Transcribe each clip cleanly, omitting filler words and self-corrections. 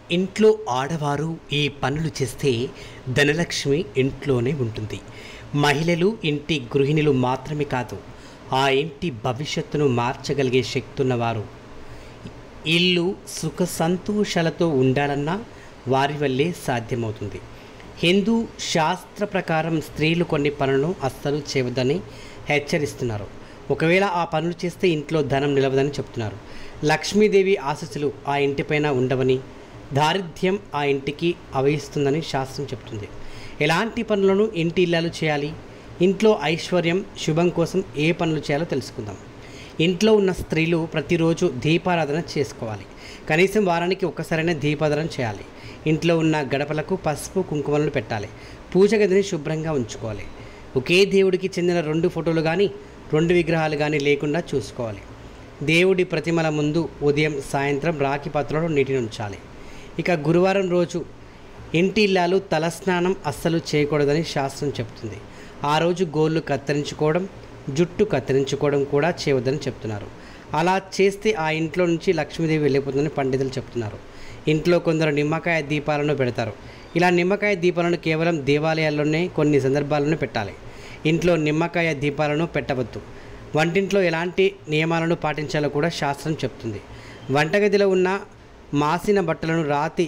ఇంట్లో ఆడవారు ఈ పనులు చేస్తే ధనలక్ష్మి ఇంట్లోనే ఉంటుంది. మహిళలు ఇంటి గృహిణులు మాత్రమే కాదు, ఆ ఇంటి భవిష్యత్తును మార్చగలిగే శక్తి ఉన్నవారు. ఇల్లు సుఖ సంతోషాలతో ఉండాలన్నా వారి వల్లే సాధ్యమవుతుంది. హిందూ శాస్త్ర ప్రకారం స్త్రీలు కొన్ని పనులను అస్సలు చేయవద్దని హెచ్చరిస్తున్నారు. ఒకవేళ ఆ పనులు చేస్తే ఇంట్లో ధనం నిలవదని చెప్తున్నారు. లక్ష్మీదేవి ఆశీస్సులు ఆ ఇంటిపైన ఉండవని, దారిద్ర్యం ఆ ఇంటికి అవయిస్తుందని శాస్త్రం చెప్తుంది. ఎలాంటి పనులను ఇంటి ఇల్లాలు చేయాలి, ఇంట్లో ఐశ్వర్యం శుభం కోసం ఏ పనులు చేయాలో తెలుసుకుందాం. ఇంట్లో ఉన్న స్త్రీలు ప్రతిరోజు దీపారాధన చేసుకోవాలి. కనీసం వారానికి ఒక్కసారైనా దీపారాధన చేయాలి. ఇంట్లో ఉన్న గడపలకు పసుపు కుంకుమలను పెట్టాలి. పూజ గదిని శుభ్రంగా ఉంచుకోవాలి. ఒకే దేవుడికి చెందిన 2 ఫోటోలు కానీ 2 విగ్రహాలు కానీ లేకుండా చూసుకోవాలి. దేవుడి ప్రతిమల ముందు ఉదయం సాయంత్రం రాగి పాత్రలో నీటిని ఉంచాలి. ఇక గురువారం రోజు ఇంటి ఇల్లాలు తలస్నానం అస్సలు చేయకూడదని శాస్త్రం చెప్తుంది. ఆ రోజు గోళ్ళు కత్తిరించుకోవడం, జుట్టు కత్తిరించుకోవడం కూడా చేయవద్దని చెప్తున్నారు. అలా చేస్తే ఆ ఇంట్లో నుంచి లక్ష్మీదేవి వెళ్ళిపోతుందని పండితులు చెప్తున్నారు. ఇంట్లో కొందరు నిమ్మకాయ దీపాలను పెడతారు. ఇలా నిమ్మకాయ దీపాలను కేవలం దేవాలయాల్లోనే కొన్ని సందర్భాలను పెట్టాలి. ఇంట్లో నిమ్మకాయ దీపాలను పెట్టవద్దు. వంటింట్లో ఎలాంటి నియమాలను పాటించాలో కూడా శాస్త్రం చెప్తుంది. వంటగదిలో ఉన్న మాసిన బట్టలను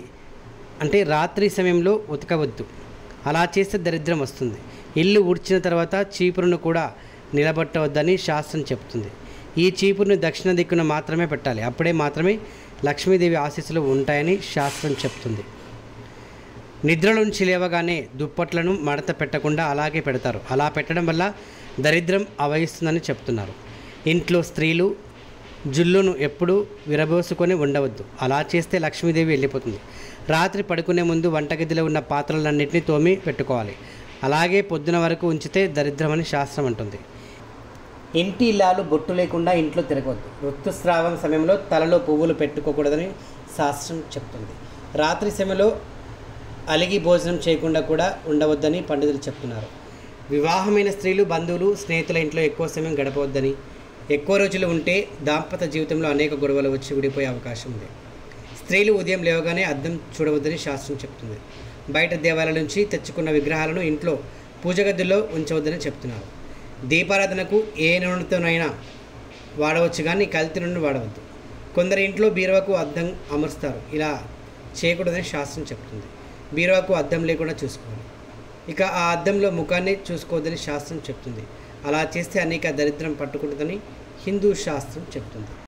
రాత్రి సమయంలో ఉతకవద్దు. అలా చేస్తే దరిద్రం వస్తుంది. ఇల్లు ఊడ్చిన తర్వాత చీపురును కూడా నిలబెట్టవద్దని శాస్త్రం చెప్తుంది. ఈ చీపురును దక్షిణ దిక్కున మాత్రమే పెట్టాలి. అప్పుడే మాత్రమే లక్ష్మీదేవి ఆశీస్సులు ఉంటాయని శాస్త్రం చెప్తుంది. నిద్రలోంచి లేవగానే దుప్పట్లను మడత పెట్టకుండా అలాగే పెడతారు. అలా పెట్టడం వల్ల దరిద్రం అవయిస్తుందని చెప్తున్నారు. ఇంట్లో స్త్రీలు జుల్లును ఎప్పుడూ విరబోసుకొని ఉండవద్దు. అలా చేస్తే లక్ష్మీదేవి వెళ్ళిపోతుంది. రాత్రి పడుకునే ముందు వంటగదిలో ఉన్న పాత్రలన్నింటినీ తోమి పెట్టుకోవాలి. అలాగే పొద్దున వరకు ఉంచితే దరిద్రమని శాస్త్రం అంటుంది. ఇంటి ఇల్లాలు బొట్టు లేకుండా ఇంట్లో తిరగవద్దు. ఋతుస్రావం సమయంలో తలలో పువ్వులు పెట్టుకోకూడదని శాస్త్రం చెప్తుంది. రాత్రి సమయంలో అలిగి భోజనం చేయకుండా కూడా ఉండవద్దని పండితులు చెప్తున్నారు. వివాహమైన స్త్రీలు బంధువులు స్నేహితుల ఇంట్లో ఎక్కువ సమయం గడపవద్దని, ఎక్కువ రోజులు ఉంటే దాంపత్య జీవితంలో అనేక గొడవలు వచ్చి విడిపోయే అవకాశం ఉంది. స్త్రీలు ఉదయం లేవగానే అద్దం చూడవద్దని శాస్త్రం చెప్తుంది. బయట దేవాలయాల నుంచి తెచ్చుకున్న విగ్రహాలను ఇంట్లో పూజ గదిలో ఉంచవద్దని చెప్తున్నారు. దీపారాధనకు ఏ నూనెతోనైనా వాడవచ్చు, కానీ కల్తీ నూనె వాడవద్దు. కొందరు ఇంట్లో బీరువాకు అద్దం అమరుస్తారు. ఇలా చేయకూడదని శాస్త్రం చెప్తుంది. బీరువాకు అద్దం లేకుండా చూసుకోవాలి. ఇక ఆ అద్దంలో ముఖాన్ని చూసుకోవద్దని శాస్త్రం చెప్తుంది. అలా చేస్తే అనేక దరిద్రం పట్టుకుంటుందని హిందూ శాస్త్రం చెప్తుంది.